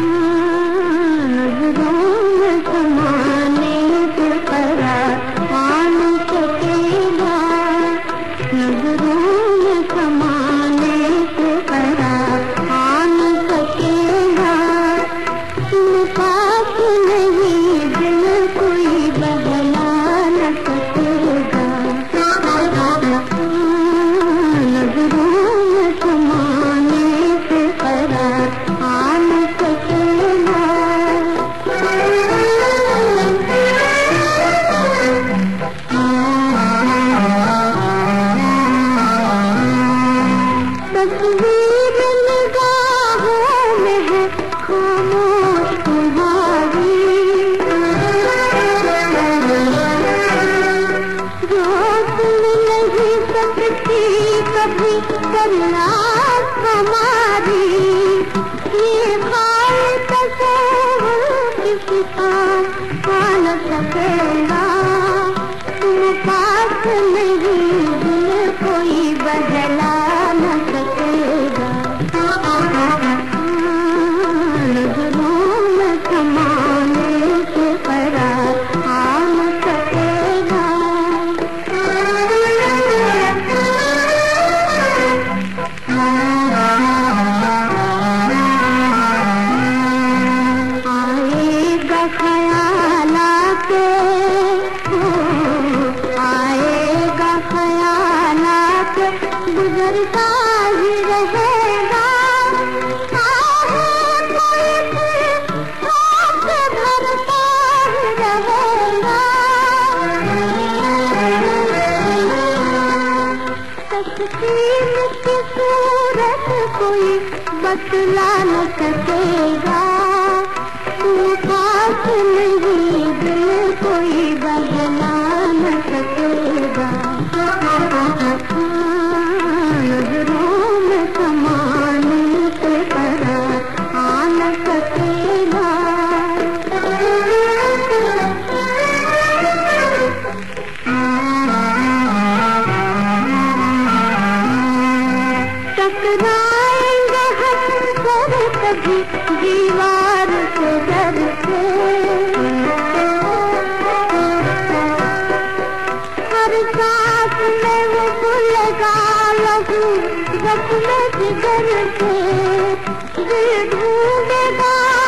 नजरों में समाने से करार मान सकेगा, नजरों में समाने से करार मान सकेगा। तुम पास नहीं दिल कोई बदला न सकेगा, नजरों में समाने से करार मान सकेगा। तस्वीर निगाहों में है खामोश तुम्हारी, जो सुन नहीं सकती कभी बर्दाश्त हमारी। ये ख्याल तस्वीर किसी काम आ न सकेगा, तुम पास नहीं दिल कोई बदला न सकेगा। नजरों में समाने से करार आ न सकेगा। आएगा ख्यालात, आएगा ख्यालात, गुजरता ही रहेगा। भरता ही रहेगा। तस्वीर की सूरत कोई बतला न सकेगा, तुम पास नहीं दिल कोई बदला न सकेगा। नजरों में समाने से करार आ न सकेगा। टकराएंगे हम सर कभी दीवार से डर के, हर सांस में वो भूलेगा लहू जख्म जिगर के, दिल ढूंढेगा